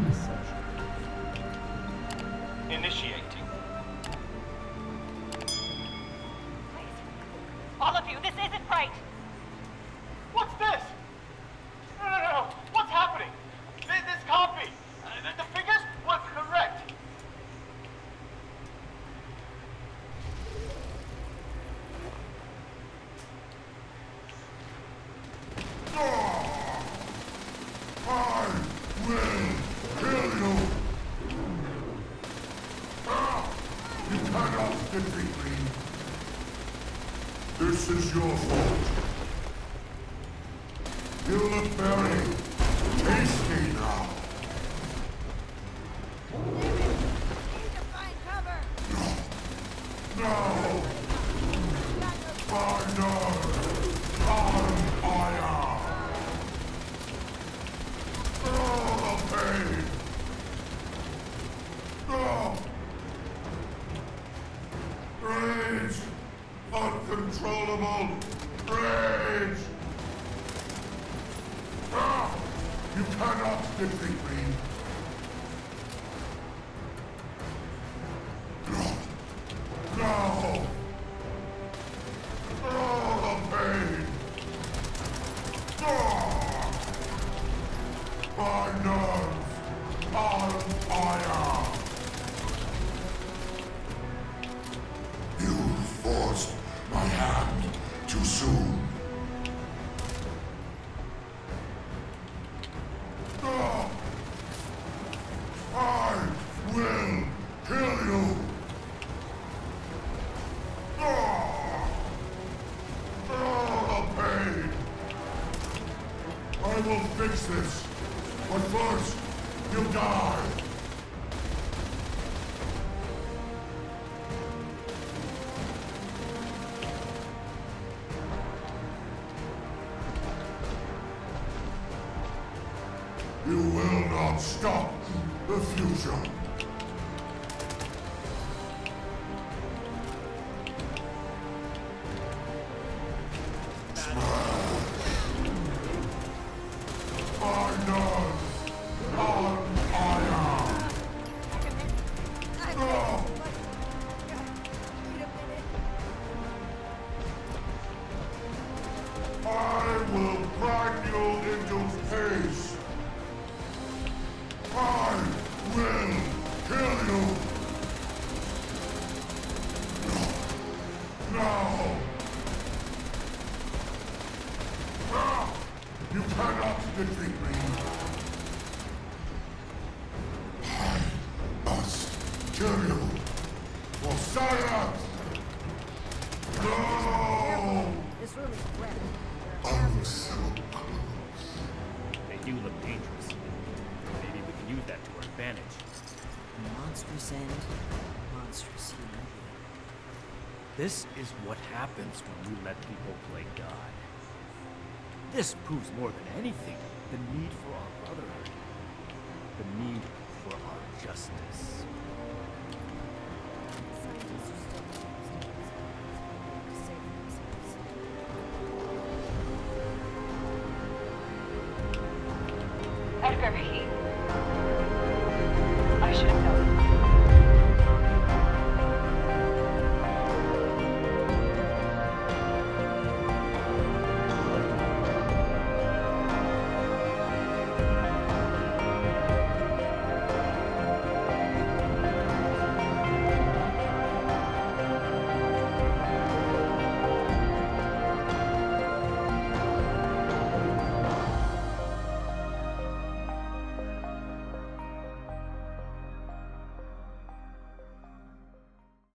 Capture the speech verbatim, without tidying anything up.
Initiating. Please. All of you, this isn't right. What's this? No, no, no. What's happening? This, this can't be. Uh, the, the figures were correct. I will kill you! Ah! You cannot defeat me! This is your fault. You look very tasty now. No! Final on fire! Oh, the pain! Oh! Rage! Uncontrollable rage! Ah! You cannot defeat me! No! Oh, the pain! Oh! My nerves are on fire! You forced my hand too soon. Oh! I will kill you! Oh! Oh, the pain! I will fix this, but first, you die! You will not stop the fusion! I will grind you into paste. I will kill you. No. Ah, you cannot defeat me. I must kill you for science. No. This room is wet. I'm so close. They do look dangerous. Maybe we can use that to our advantage. Monstrous end, monstrous human. This is what happens when we let people play God. This proves more than anything the need for our brotherhood. The need for our justice. Scientists are still to save themselves. Edgar, he... I should have known.